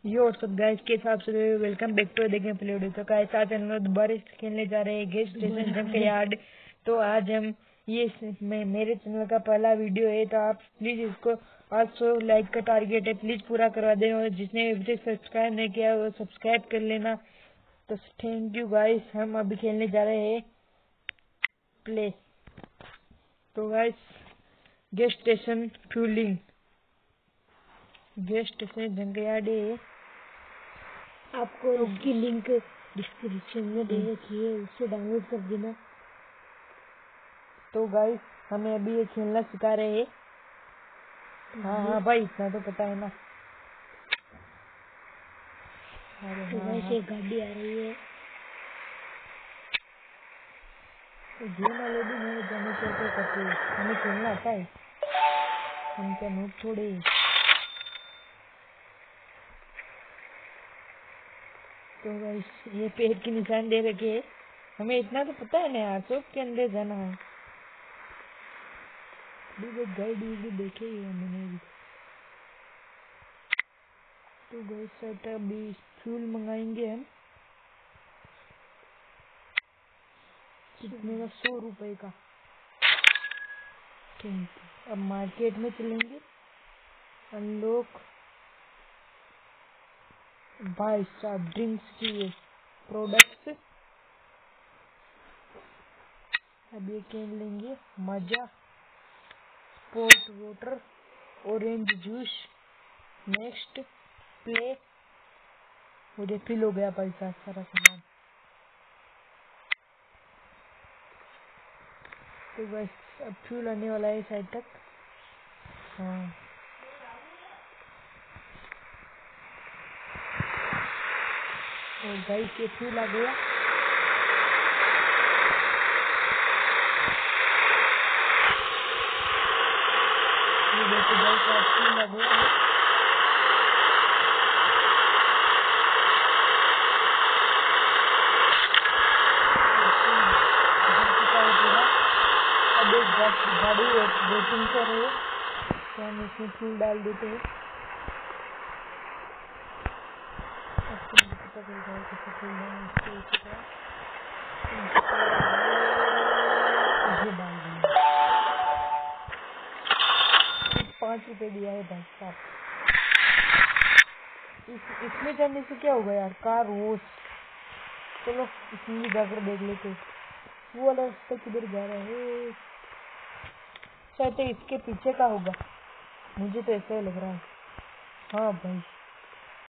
यो सब गाइस के हिसाब से वेलकम बैक टू देखें वीडियो। तो गाइस आज हम लोग दोबारा खेलने जा रहे हैं गेस्ट स्टेशन जंकयार्ड। तो आज हम ये मेरे चैनल का पहला वीडियो है, तो आप प्लीज इसको 800 लाइक का टारगेट है, प्लीज पूरा करवा दें। और जिसने अभी तक सब्सक्राइब नहीं किया वो सब्सक्राइब कर लेना। तो थैंक यू गाइस। हम अभी खेलने जा रहे हैं प्ले। तो guys gas station fueling gas station junkyard है। आपको इसकी लिंक डिस्क्रिप्शन में दे रखी है, उससे डाउनलोड कर देना। तो गाइस हमें अभी ये खेलना सिखा रहे हैं। हाँ भाई इतना तो पता है ना। अरे तो गाइस एक गाड़ी आ रही है। तो गेम वाले भी नहीं जाने क्या करते हैं, हमें खेलना आता है, हम क्या नोट छोड़े। तो गाइस ये पेड़ के निशान दे रखे हैं, हमें इतना तो पता है ना यार, चौक के अंदर जाना है। गाड़ी भी देखे ही है मैंने भी। तो गाइस सेट अभी फ्यूल मंगाएंगे हम, कितने का? 100 रुपए का। ठीक है, अब मार्केट में चलेंगे। अनलॉक बाय स्टार ड्रिंक्स की प्रोडक्ट्स। अब ये कैन लेंगे, Maaza sport water, orange juice. Next play. मुझे फिल हो गया पैसा सारा सामान। तो बस अब फ्यूल आने वाला है साइड तक। हाँ और गाइस ये फ्यूल आ गया। ये देखो गाइस आज फ्यूल आ गया है। अब एक गाड़ी वेटिंग कर रही है, तो हम इसमें फ्यूल डाल देते हैं। आपको मुझे पता चल जाए कैसे फ्यूल डालना है। ये डाल दिया, 5 रुपए दिया है भाई साहब। इसमें जाने से क्या होगा यार, कार वॉश। चलो इसमें भी जाकर देख लेते। वो वाला रास्ता किधर जा रहा है? शायद इसके पीछे का होगा, मुझे तो ऐसा ही लग रहा है। हाँ भाई